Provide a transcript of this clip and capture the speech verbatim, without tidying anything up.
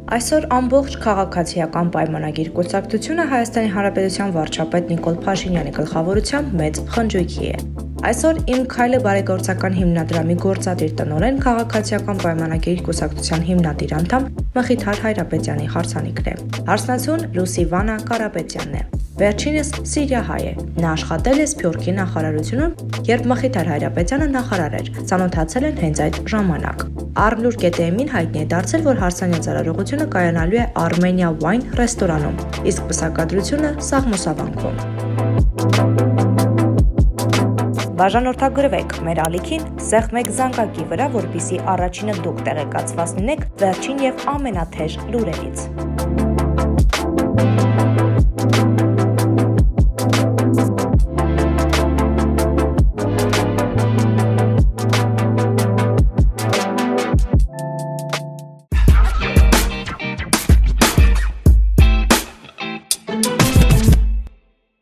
Այսօր ամբողջ քաղաքացիական պայմանագիր կուսակցությունը Հայաստանի Հանրապետության վարչապետ Նիկոլ Փաշինյանի գլխավորությամբ մեծ խնջույքի է։ Այսօր «Իմ քայլը» բարեգործական հիմնադրամի գործադիր տնօրեն քաղաքացիական պայմանագիր կուսակցության հիմնադիր անդամ Մխիթար Հայրապետյանի հարսանիքն է։ Հարսնացուն Լուսիվանա Կարապետյանն է։ Վերջինս Սիրիահայ է։ Նա աշխատել է Սփյուռքի նախարարությունում, երբ Մխիթար Հայրապետյանը նախարար էր, ծանոթացել են հենց այդ ժամանակ։ Առլուր կետեմին հայտնի է դարձել, որ հարսանյա ծառայողությունը կայանալու է Armenia Wine ռեստորանում, իսկ պսակադրությունը Սաղմոսավանքում։ Բաժանորդագրվեք մեր ալիքին, սեղմեք զանգակի վրա, որպեսզի առաջինը դուք տեղեկացված լինեք վերջին եւ ամենաթեժ լուրերից։